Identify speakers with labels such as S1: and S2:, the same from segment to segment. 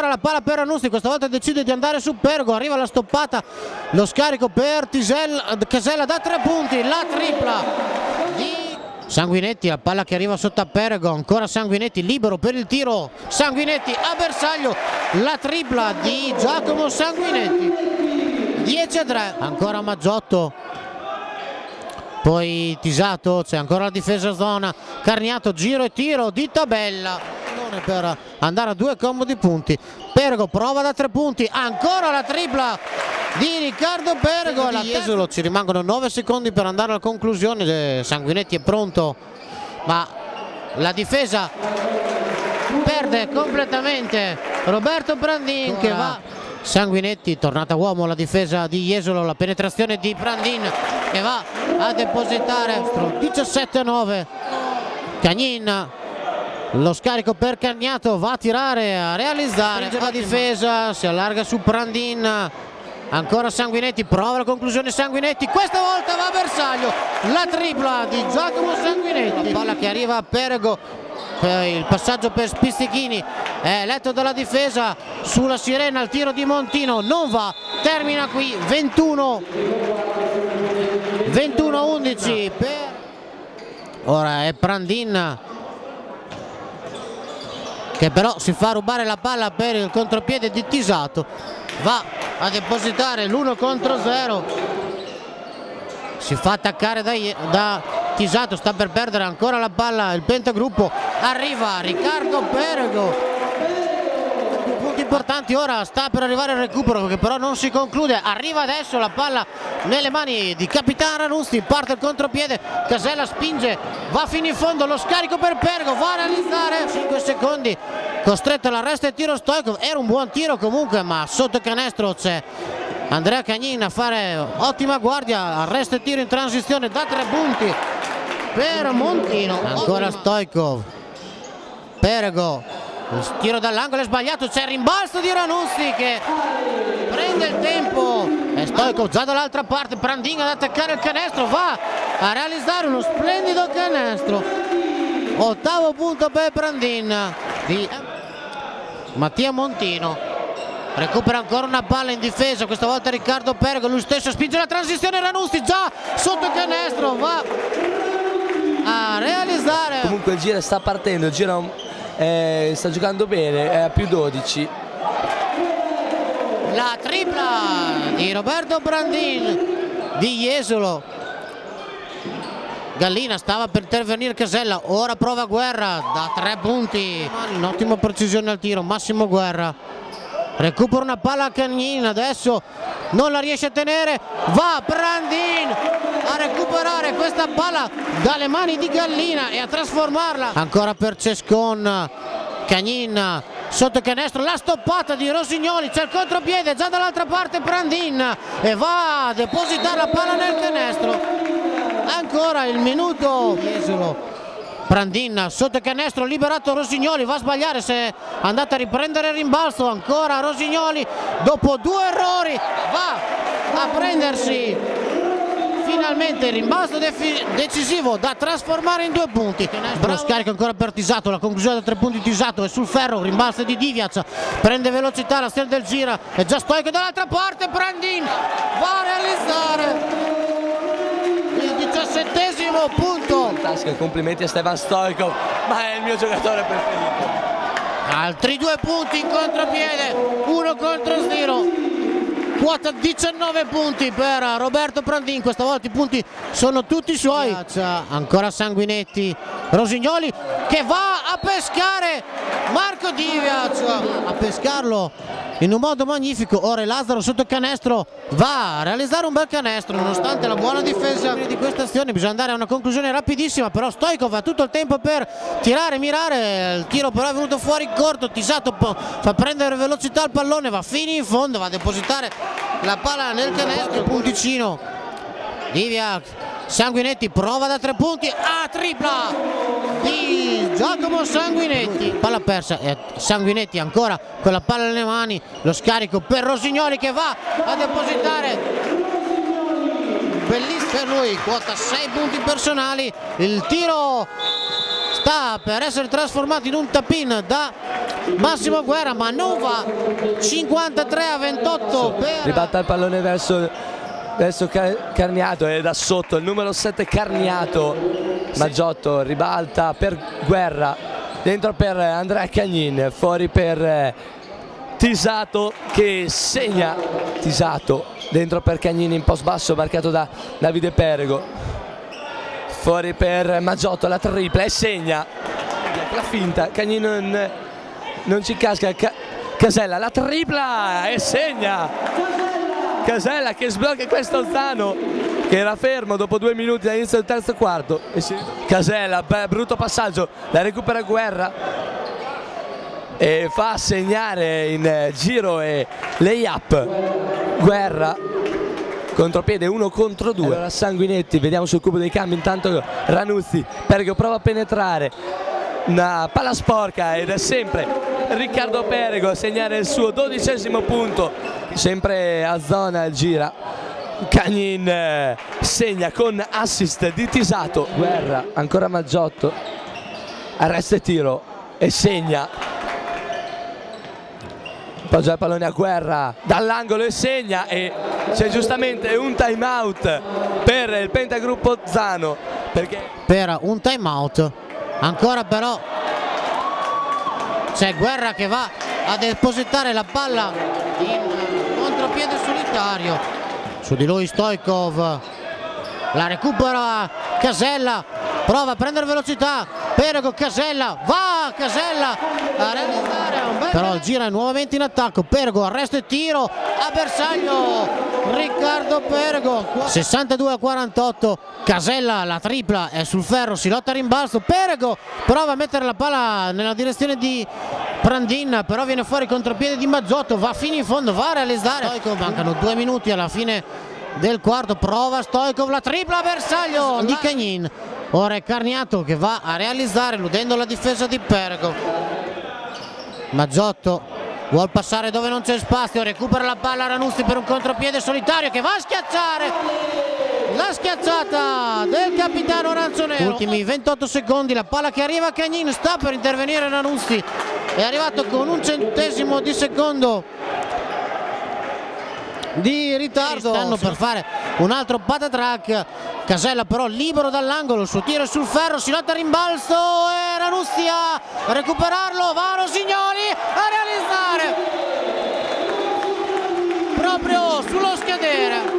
S1: La palla per Ranusti, questa volta decide di andare su Perego, arriva la stoppata, lo scarico per Casella da 3 punti, la tripla di Sanguinetti, la palla che arriva sotto a Perego, ancora Sanguinetti libero per il tiro, Sanguinetti a bersaglio, la tripla di Giacomo Sanguinetti, 10-3, ancora Maggiotto, poi Tisato, c'è ancora la difesa zona, Carniato, giro e tiro di Tabella per andare a 2 comodi punti. Perego prova da 3 punti, ancora la tripla di Riccardo Perego e la Jesolo. Ci rimangono 9 secondi per andare alla conclusione. Sanguinetti è pronto, ma la difesa perde completamente Roberto Brandin che va. Sanguinetti, tornata uomo la difesa di Jesolo, la penetrazione di Brandin che va a depositare 17-9. Cagnin, lo scarico per Carniato, va a tirare, a realizzare la difesa, si allarga su Brandin, ancora Sanguinetti, prova la conclusione Sanguinetti, questa volta va a bersaglio, la tripla di Giacomo Sanguinetti, la palla che arriva a Perego, il passaggio per Spizzichini è letto dalla difesa sulla sirena, il tiro di Montino non va, termina qui 21-11 per... Ora è Brandin che però si fa rubare la palla per il contropiede di Tisato, va a depositare l'1 contro 0, si fa attaccare da Tisato, sta per perdere ancora la palla il pentagruppo, arriva Riccardo Perego, punti importanti, ora sta per arrivare il recupero che però non si conclude, arriva adesso la palla nelle mani di Capitano Ranusti, parte il contropiede, Casella spinge, va fino in fondo, lo scarico per Perego, va a realizzare 5 secondi, costretto all'arresto e tiro Stoikov, era un buon tiro comunque ma sotto canestro c'è Andrea Cagnin a fare ottima guardia, arresto e tiro in transizione da 3 punti per Montino, ancora Stoikov, Perego, il tiro dall'angolo è sbagliato, c'è il rimbalzo di Ranusti che prende il tempo e Stoikov già dall'altra parte, Brandin ad attaccare il canestro, va a realizzare uno splendido canestro, 8° punto per Brandin di Mattia Montino, recupera ancora una palla in difesa, questa volta Riccardo Perego, lui stesso spinge la transizione, Ranusti già sotto il canestro, va a realizzare.
S2: Comunque il giro sta partendo, il giro sta giocando bene, è a più 12.
S1: La tripla di Roberto Brandin di Jesolo, Gallina stava per intervenire Casella, ora prova Guerra da 3 punti, un'ottima precisione al tiro, Massimo Guerra, recupera una palla a Cagnin, adesso non la riesce a tenere, va Brandin a recuperare questa palla dalle mani di Gallina e a trasformarla, ancora per Cescon, Cagnin sotto canestro, la stoppata di Rosignoli, c'è il contropiede già dall'altra parte Brandin e va a depositare la palla nel canestro, ancora il minuto Jesolo. Brandin sotto canestro, liberato Rosignoli, va a sbagliare, si è andato a riprendere il rimbalzo, ancora Rosignoli dopo 2 errori va a prendersi finalmente il rimbalzo decisivo da trasformare in 2 punti. Lo scarico ancora per Tisato, la conclusione da 3 punti Tisato è sul ferro, rimbalzo di Diviac, prende velocità la stella del gira, è già Stoikov dall'altra parte, Brandin va a realizzare il 17° punto.
S2: Complimenti a Stefan Stoikov, ma è il mio giocatore preferito.
S1: Altri 2 punti in contropiede, 1 contro 0, quota 19 punti per Roberto Brandin, questa volta i punti sono tutti suoi. Ancora Sanguinetti, Rosignoli che va a pescare Marco Diviac, a pescarlo in un modo magnifico, ora Lazzaro sotto canestro va a realizzare un bel canestro nonostante la buona difesa di questa azione, bisogna andare a una conclusione rapidissima, però Stoikov ha tutto il tempo per tirare, mirare, il tiro però è venuto fuori corto, Tisato fa prendere velocità al pallone, va fino in fondo, va a depositare la palla nel canestro, punticino Diviac, Sanguinetti prova da 3 punti, a tripla di Giacomo Sanguinetti, palla persa e Sanguinetti ancora con la palla nelle mani, lo scarico per Rosignoli che va a depositare, bellissimo per lui, quota 6 punti personali, il tiro sta per essere trasformato in un tap-in da Massimo Guerra, ma non va. 53-28 per...
S2: ribatta il pallone verso Carniato, e da sotto il numero 7 Carniato. Maggiotto ribalta per Guerra, dentro per Andrea Cagnin, fuori per Tisato che segna. Tisato dentro per Cagnin in post basso, marcato da Davide Perego. Fuori per Maggiotto, la tripla e segna. La finta, Cagnin non ci casca. Casella, la tripla e segna. Casella che sblocca questo Zano che era fermo dopo 2 minuti dall'inizio del terzo quarto. Casella, brutto passaggio, la recupera Guerra e fa segnare in giro e layup. Guerra, contropiede 1 contro 2. Allora Sanguinetti, vediamo sul cubo dei cambi intanto Ranuzzi, Perego prova a penetrare, una palla sporca ed è sempre Riccardo Perego a segnare il suo 12° punto, sempre a zona, gira. Cagnin segna con assist di Tisato. Guerra, ancora Maggiotto, arresta e tiro e segna. Poggia il pallone a Guerra dall'angolo e segna, e c'è giustamente un time out per il pentagruppo Zano, perché
S1: per un time out. Ancora però c'è Guerra che va a depositare la palla in contropiede solitario. Su di lui Stoikov, la recupera Casella, prova a prendere velocità, Perego, Casella, va Casella a realizzare un bel... però gira nuovamente in attacco, Perego, arresto e tiro a bersaglio, Riccardo Perego. 62-48, Casella, la tripla è sul ferro, si lotta a rimbalzo, Perego prova a mettere la palla nella direzione di Prandin, però viene fuori contropiede di Maggiotto, va fino in fondo, va a realizzare. Stoikov, mancano 2 minuti alla fine del quarto, prova Stoikov, la tripla a bersaglio di Cagnin. Ora è Carniato che va a realizzare, eludendo la difesa di Perego. Maggiotto vuol passare dove non c'è spazio, recupera la palla Ranuzzi per un contropiede solitario che va a schiacciare. La schiacciata del capitano Ranzonero. Ultimi 28 secondi, la palla che arriva a Cagnin, sta per intervenire Ranuzzi, è arrivato con 1/100 di secondo di ritardo. Stanno per fare un altro patatrack. Casella però libero dall'angolo, il suo tiro è sul ferro, si lotta a rimbalzo e Ranuzzi a recuperarlo, va Rosignoli a realizzare proprio sullo scadere.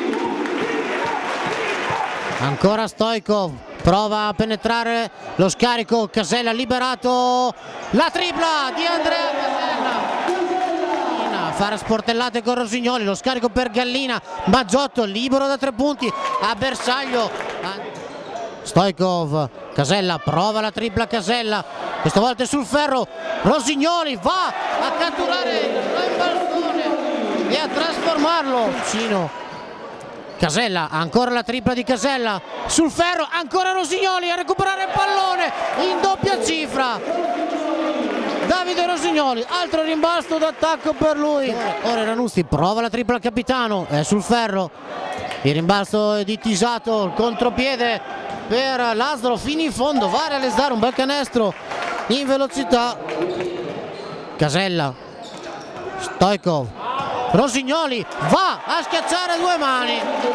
S1: Ancora Stoikov, prova a penetrare lo scarico, Casella liberato, la tripla di Andrea Casella. Fare sportellate con Rosignoli, lo scarico per Gallina, Maggiotto libero da 3 punti a bersaglio. Stoikov, Casella prova la tripla, Casella questa volta è sul ferro, Rosignoli va a catturare il balcone e a trasformarlo vicino. Casella, ancora la tripla di Casella sul ferro, ancora Rosignoli a recuperare il pallone in doppia cifra. Davide Rosignoli, altro rimbalzo d'attacco per lui. Ora Ranuzzi prova la tripla al capitano, è sul ferro, il rimbalzo è di Tisato, il contropiede per Lazzaro fino in fondo, va a realizzare un bel canestro in velocità. Casella, Stoikov, Rosignoli va a schiacciare 2 mani,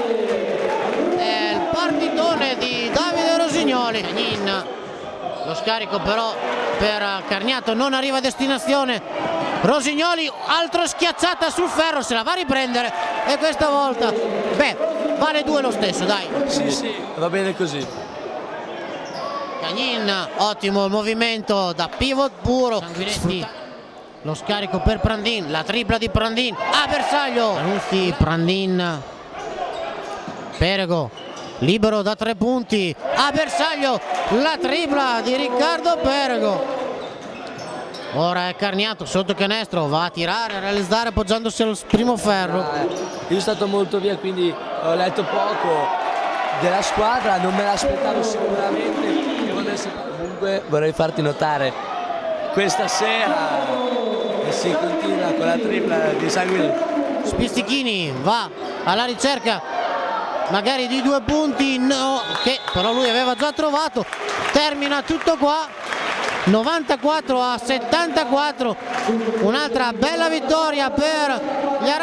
S1: è il partitone di Davide Rosignoli. Cagnin, lo scarico però per Carniato non arriva a destinazione, Rosignoli, altro schiacciata sul ferro, se la va a riprendere e questa volta, beh, vale 2 lo stesso, dai.
S2: Sì, va bene così.
S1: Cagnin, ottimo il movimento da pivot puro. Sanguinetti, lo scarico per Prandin, la tripla di Prandin a bersaglio. Ranuzzi, Prandin, Perego libero da 3 punti a bersaglio, la tripla di Riccardo Perego. Ora è Carniato sotto canestro, va a tirare, a realizzare appoggiandosi al primo ferro.
S2: Io sono stato molto via, quindi ho letto poco della squadra, non me l'aspettavo sicuramente. Comunque vorrei farti notare questa sera e si continua con la tripla di Sanguinetti.
S1: Spistichini va alla ricerca magari di 2 punti, no, che però lui aveva già trovato. Termina tutto qua 94 a 74, un'altra bella vittoria per gli